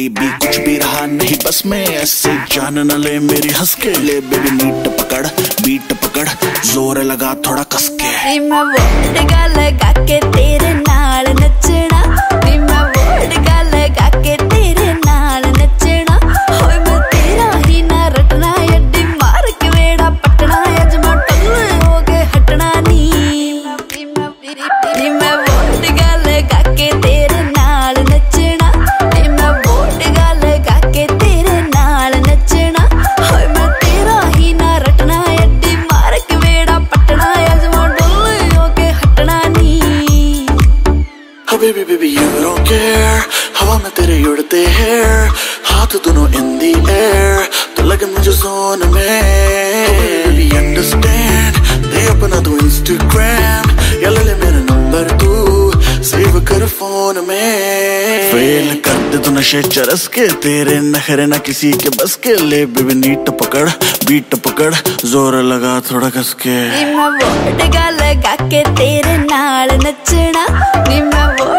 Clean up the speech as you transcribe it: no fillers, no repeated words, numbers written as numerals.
Baby कुछ भी रहा नहीं बस में, ऐसे जान न ले मेरी हंस के। ले बेबी नीट पकड़ बीट पकड़ जोर लगा थोड़ा कस के। मैं वोडका लगा के तेरे नाल नचना, मैं वोडका लगा के तेरे नाल नचना। होए मैं तेरा ही ना रटना, अड्डी मार के वेड़ा पटना, अज मैं टल्ले हो के हटना नी। मैं वोडका लगा के तेरे नाल नचना, मैं वोडका लगा के तेरे नाल नचना। होए मैं तेरा ही ना रटना, अड्डी मार के वेड़ा पटना, अज मैं टल्ले हो के हटना नी। Oh baby baby you don't care, हवा में तेरे उड़ते हैं हाथ दोनों in the air, तो लगे मुझे जोन में। Oh baby understand, दे अपना तू Instagram, या ले ले मेरा नंबर तू सेव कर फोन में। फेल कर दे तू नशे चरस के, तेरे नखरे ना किसी के बस के। ले बेबी नीट पकड़ बीट पकड़ जोर लगा थोड़ा कस के। मैं वोडका लगा के तेरे नाल नचना, मैं